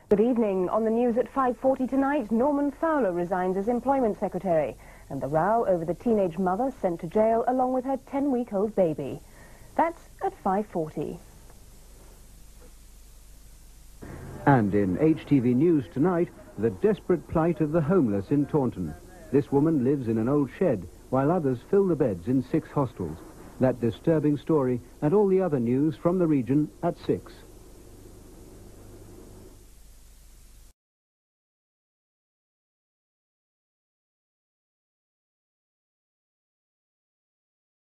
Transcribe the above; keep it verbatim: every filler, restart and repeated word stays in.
Good evening. On the news at five forty tonight, Norman Fowler resigns as Employment Secretary, and the row over the teenage mother sent to jail along with her ten-week-old baby. That's at five forty. And in H T V News tonight, the desperate plight of the homeless in Taunton. This woman lives in an old shed, while others fill the beds in six hostels. That disturbing story and all the other news from the region at six.